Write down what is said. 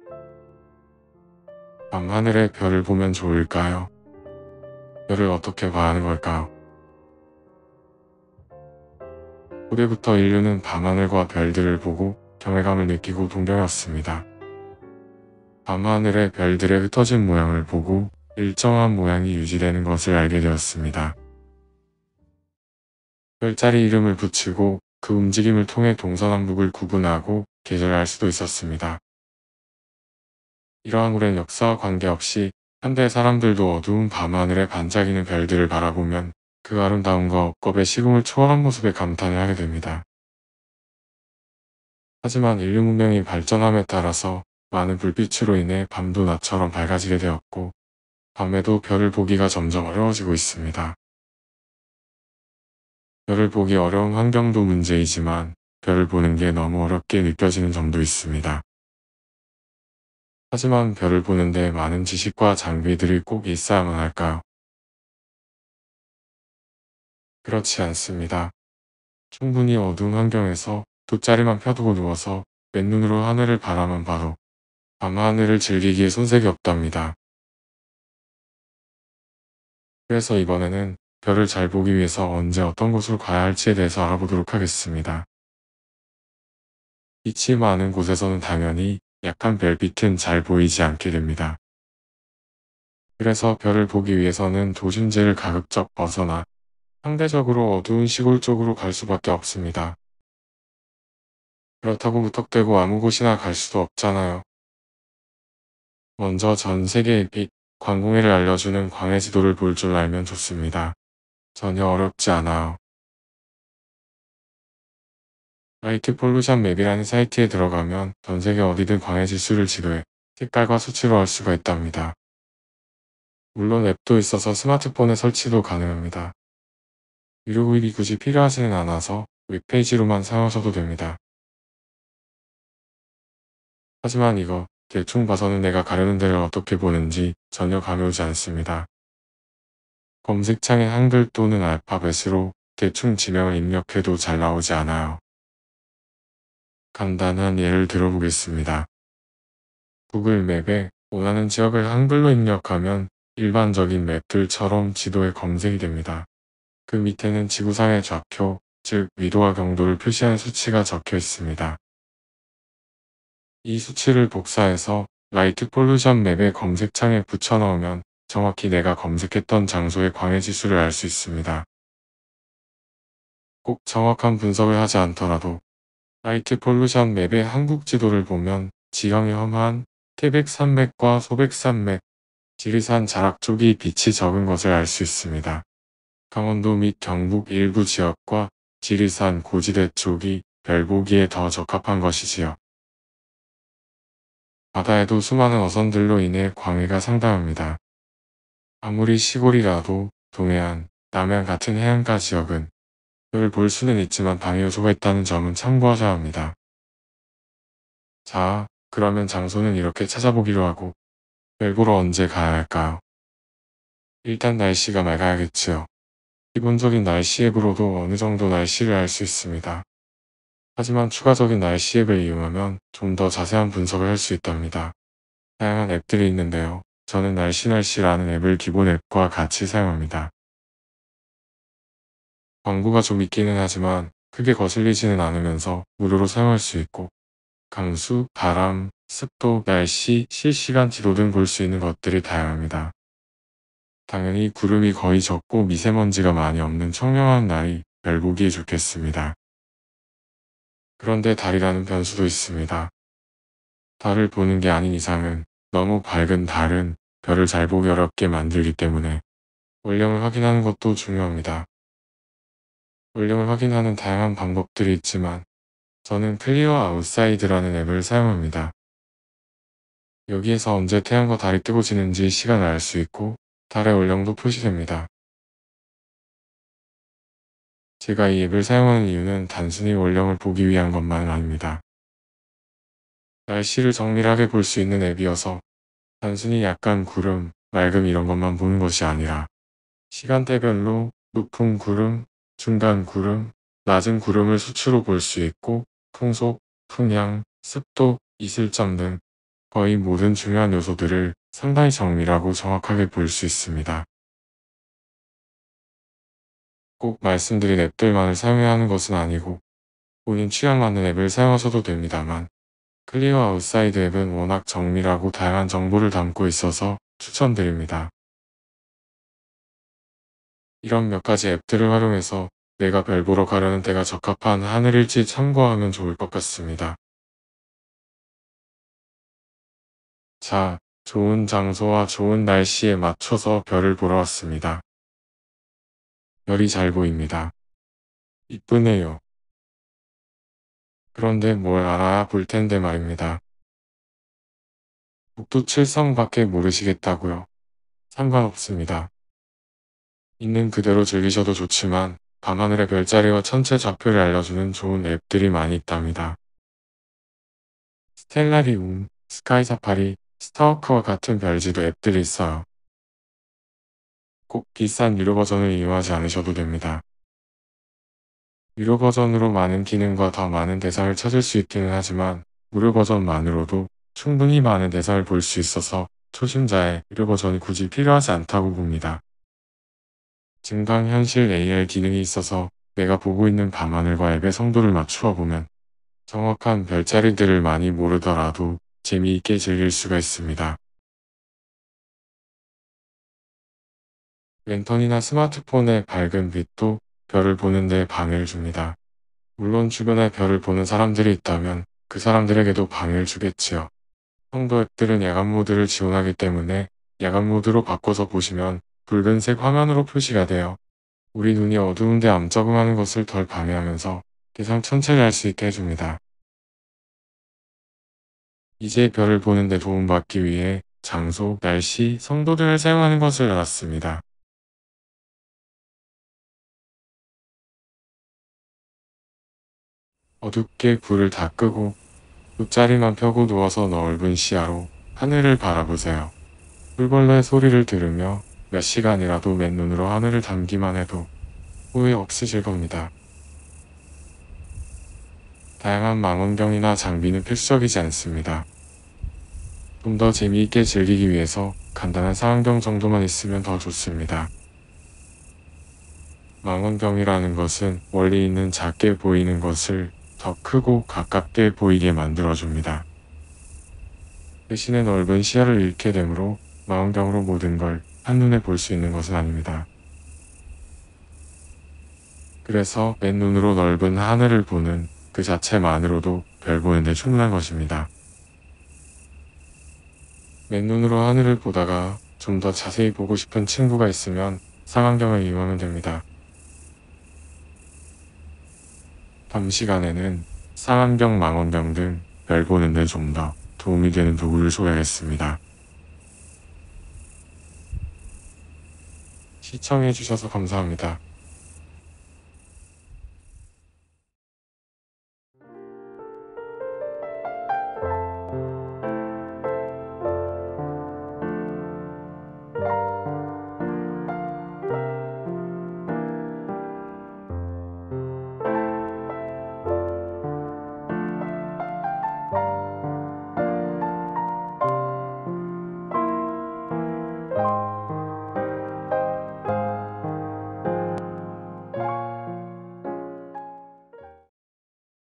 밤하늘의 별을 보면 좋을까요? 별을 어떻게 봐야 하는 걸까요? 고대부터 인류는 밤하늘과 별들을 보고 경외감을 느끼고 동경했습니다. 밤하늘의 별들의 흩어진 모양을 보고 일정한 모양이 유지되는 것을 알게 되었습니다. 별자리 이름을 붙이고 그 움직임을 통해 동서남북을 구분하고 계절을 알 수도 있었습니다. 이러한 오랜 역사와 관계없이 현대 사람들도 어두운 밤하늘에 반짝이는 별들을 바라보면 그 아름다움과 억겁의 시공을 초월한 모습에 감탄을 하게 됩니다. 하지만 인류 문명이 발전함에 따라서 많은 불빛으로 인해 밤도 낮처럼 밝아지게 되었고 밤에도 별을 보기가 점점 어려워지고 있습니다. 별을 보기 어려운 환경도 문제이지만 별을 보는 게 너무 어렵게 느껴지는 점도 있습니다. 하지만 별을 보는데 많은 지식과 장비들이 꼭 있어야만 할까요? 그렇지 않습니다. 충분히 어두운 환경에서 돗자리만 펴두고 누워서 맨눈으로 하늘을 바라만 봐도 밤하늘을 즐기기에 손색이 없답니다. 그래서 이번에는 별을 잘 보기 위해서 언제 어떤 곳으로 가야 할지에 대해서 알아보도록 하겠습니다. 빛이 많은 곳에서는 당연히 약한 별빛은 잘 보이지 않게 됩니다. 그래서 별을 보기 위해서는 도심지를 가급적 벗어나 상대적으로 어두운 시골 쪽으로 갈 수밖에 없습니다. 그렇다고 무턱대고 아무 곳이나 갈 수도 없잖아요. 먼저 전 세계의 빛, 광공해를 알려주는 광해 지도를 볼 줄 알면 좋습니다. 전혀 어렵지 않아요. 라이트 폴루션 맵이라는 사이트에 들어가면 전 세계 어디든 광해 지수를 지도해 색깔과 수치로 알 수가 있답니다. 물론 앱도 있어서 스마트폰에 설치도 가능합니다. 유료 구입이 굳이 필요하지는 않아서 웹페이지로만 사용하셔도 됩니다. 하지만 이거 대충 봐서는 내가 가려는 데를 어떻게 보는지 전혀 감이 오지 않습니다. 검색창에 한글 또는 알파벳으로 대충 지명을 입력해도 잘 나오지 않아요. 간단한 예를 들어보겠습니다. 구글 맵에 원하는 지역을 한글로 입력하면 일반적인 맵들처럼 지도에 검색이 됩니다. 그 밑에는 지구상의 좌표, 즉 위도와 경도를 표시한 수치가 적혀 있습니다. 이 수치를 복사해서 라이트 폴루션 맵의 검색창에 붙여넣으면 정확히 내가 검색했던 장소의 광해 지수를 알 수 있습니다. 꼭 정확한 분석을 하지 않더라도 라이트 폴루션 맵의 한국 지도를 보면 지형이 험한 태백산맥과 소백산맥, 지리산 자락 쪽이 빛이 적은 것을 알 수 있습니다. 강원도 및 경북 일부 지역과 지리산 고지대 쪽이 별 보기에 더 적합한 것이지요. 바다에도 수많은 어선들로 인해 광해가 상당합니다. 아무리 시골이라도 동해안, 남해안 같은 해안가 지역은 별을 볼 수는 있지만 방해 요소가 있다는 점은 참고하셔야 합니다. 자, 그러면 장소는 이렇게 찾아보기로 하고 별 보러 언제 가야 할까요? 일단 날씨가 맑아야겠지요. 기본적인 날씨 앱으로도 어느 정도 날씨를 알 수 있습니다. 하지만 추가적인 날씨 앱을 이용하면 좀 더 자세한 분석을 할 수 있답니다. 다양한 앱들이 있는데요. 저는 날씨라는 앱을 기본 앱과 같이 사용합니다. 광고가 좀 있기는 하지만 크게 거슬리지는 않으면서 무료로 사용할 수 있고 강수, 바람, 습도, 날씨, 실시간 지도 등 볼 수 있는 것들이 다양합니다. 당연히 구름이 거의 적고 미세먼지가 많이 없는 청명한 날이 별 보기에 좋겠습니다. 그런데 달이라는 변수도 있습니다. 달을 보는 게 아닌 이상은 너무 밝은 달은 별을 잘 보기 어렵게 만들기 때문에 원령을 확인하는 것도 중요합니다. 원령을 확인하는 다양한 방법들이 있지만 저는 클리어 아웃사이드라는 앱을 사용합니다. 여기에서 언제 태양과 달이 뜨고 지는지 시간을 알 수 있고 달의 원령도 표시됩니다. 제가 이 앱을 사용하는 이유는 단순히 원령을 보기 위한 것만은 아닙니다. 날씨를 정밀하게 볼 수 있는 앱이어서 단순히 약간 구름, 맑음 이런 것만 보는 것이 아니라 시간대별로 높은 구름, 중간 구름, 낮은 구름을 수치로 볼 수 있고 풍속, 풍향, 습도, 이슬점 등 거의 모든 중요한 요소들을 상당히 정밀하고 정확하게 볼 수 있습니다. 꼭 말씀드린 앱들만을 사용해야 하는 것은 아니고 본인 취향 맞는 앱을 사용하셔도 됩니다만 클리어 아웃사이드 앱은 워낙 정밀하고 다양한 정보를 담고 있어서 추천드립니다. 이런 몇 가지 앱들을 활용해서 내가 별 보러 가려는 때가 적합한 하늘일지 참고하면 좋을 것 같습니다. 자, 좋은 장소와 좋은 날씨에 맞춰서 별을 보러 왔습니다. 별이 잘 보입니다. 이쁘네요. 그런데 뭘 알아야 볼 텐데 말입니다. 북두 칠성밖에 모르시겠다고요? 상관없습니다. 있는 그대로 즐기셔도 좋지만 밤하늘의 별자리와 천체 좌표를 알려주는 좋은 앱들이 많이 있답니다. 스텔라리움, 스카이 사파리, 스타워크와 같은 별지도 앱들이 있어요. 꼭 비싼 유료 버전을 이용하지 않으셔도 됩니다. 유료 버전으로 많은 기능과 더 많은 대상을 찾을 수 있기는 하지만 무료 버전만으로도 충분히 많은 대상을 볼 수 있어서 초심자의 유료 버전이 굳이 필요하지 않다고 봅니다. 증강현실 AR 기능이 있어서 내가 보고 있는 밤하늘과 앱의 성도를 맞추어 보면 정확한 별자리들을 많이 모르더라도 재미있게 즐길 수가 있습니다. 랜턴이나 스마트폰의 밝은 빛도 별을 보는 데 방해를 줍니다. 물론 주변에 별을 보는 사람들이 있다면 그 사람들에게도 방해를 주겠지요. 성도 앱들은 야간 모드를 지원하기 때문에 야간 모드로 바꿔서 보시면 붉은색 화면으로 표시가 돼요. 우리 눈이 어두운데 암적응하는 것을 덜 방해하면서 대상 천체를 알 수 있게 해줍니다. 이제 별을 보는 데 도움받기 위해 장소, 날씨, 성도 등을 사용하는 것을 알았습니다. 어둡게 불을 다 끄고 돗자리만 펴고 누워서 넓은 시야로 하늘을 바라보세요. 풀벌레 소리를 들으며 몇 시간이라도 맨눈으로 하늘을 담기만 해도 후회 없으실 겁니다. 다양한 망원경이나 장비는 필수적이지 않습니다. 좀 더 재미있게 즐기기 위해서 간단한 상안경 정도만 있으면 더 좋습니다. 망원경이라는 것은 멀리 있는 작게 보이는 것을 더 크고 가깝게 보이게 만들어줍니다. 대신에 넓은 시야를 잃게 되므로 망원경으로 모든 걸 한눈에 볼 수 있는 것은 아닙니다. 그래서 맨눈으로 넓은 하늘을 보는 그 자체만으로도 별 보는데 충분한 것입니다. 맨눈으로 하늘을 보다가 좀 더 자세히 보고 싶은 친구가 있으면 상안경을 이용하면 됩니다. 밤 시간에는 상안경, 망원경 등 별 보는데 좀 더 도움이 되는 도구를 소개하겠습니다. 시청해주셔서 감사합니다.